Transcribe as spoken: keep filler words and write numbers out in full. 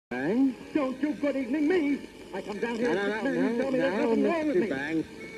Bang? Don't you good evening me! I come down here No, no, and no, tell me no, there's nothing wrong with Mister me. Bang.